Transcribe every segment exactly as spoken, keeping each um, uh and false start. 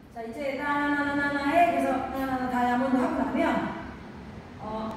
자, 이제 따나나나나에 그래서 나나나 다이아몬드 하고 나면 어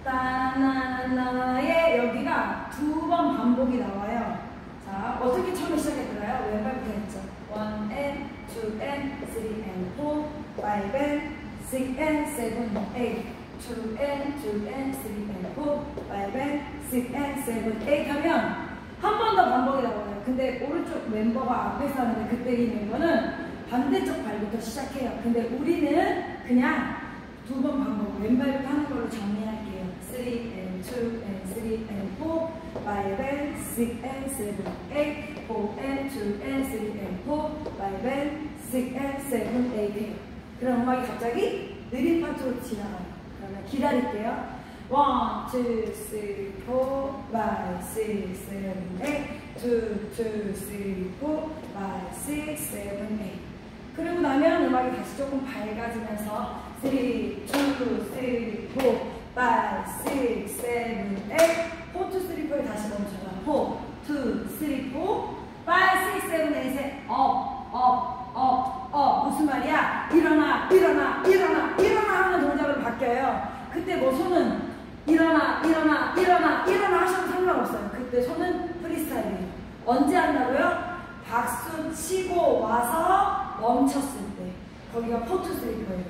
따나나나에 여기가 두 번 반복이 나와요. 자, 어떻게 처음에 시작했더라요? 왼발부터 했죠. one and two and three and four, five and six and seven, eight, two and two and three and four, five and six and seven, eight 하면 한 번 더 반복이 나와요. 근데 오른쪽 멤버가 앞에서 하는데 그때 이 멤버는 반대쪽 발부터 시작해요. 근데 우리는 그냥 두 번 반복, 왼발부터 하는 걸로 정리할게요. three and two and three and four, five and six and seven, eight, four and two and three and four, five and six and seven, eight. 그럼 음악이 갑자기 느린 파트로 지나가요. 그러면 기다릴게요. one, two, three, four, five, six, seven, eight, two, two, three, four, five, six, seven, eight. 그리고 나면 음악이 다시 조금 밝아지면서 three, two, three, four, five, six, seven, eight, four, two, three, four에 다시 멈춰요. four, two, three, four, five, six, seven, eight에 up, up, up, up. 무슨 말이야? 일어나, 일어나, 일어나, 일어나 하는 동작으로 바뀌어요. 그때 뭐 손은 일어나, 일어나, 일어나, 일어나 하셔도 상관없어요. 그때 손은 프리스타일이에요. 언제 한다고요? 박수 치고 와서 멈췄을 때. 거기가 four, two, three, four예요.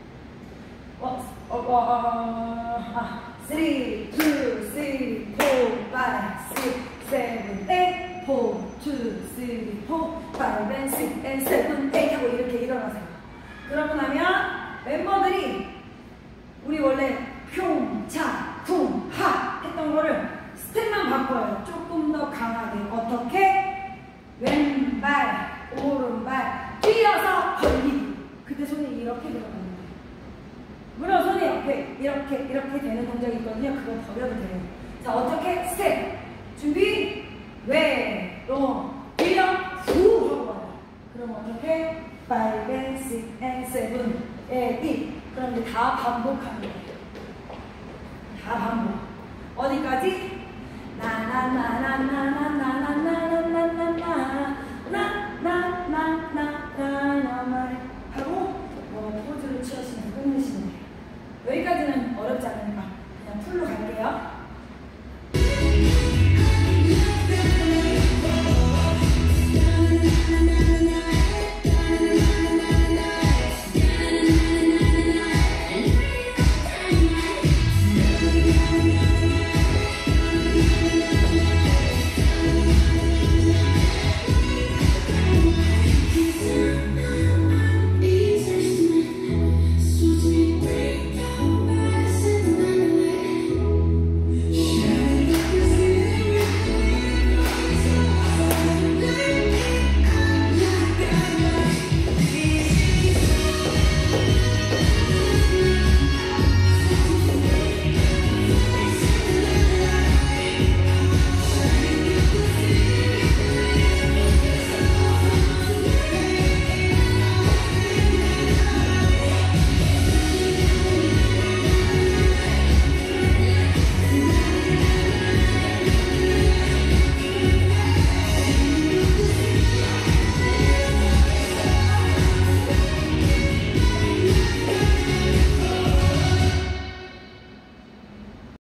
어, 어, 어, 어, 아, three, two, three, four, five, six, seven, eight, four, two, three, four, five, and six, and seven, eight 하고 이렇게 일어나세요. 그러고 나면 멤버들이 우리 원래 평, 차, 쿵, 하 했던 거를 스텝만 바꿔요. 조금 더 강하게. 어떻게? 왼발, 오른발, 뛰어서 벌리기. 그때 손이 이렇게 들어가는 거예요. 물론 손이 옆에 이렇게 이렇게 되는 동작이 있거든요. 그거 버려도 돼요. 자, 어떻게? 스텝. 준비. 외로 뛰어 후 하고 와요. 그럼 어떻게? five and six and seven, eight. 그럼 이제 다 반복하는 거예요. 다 반복. 어디까지? 나나나나나나나나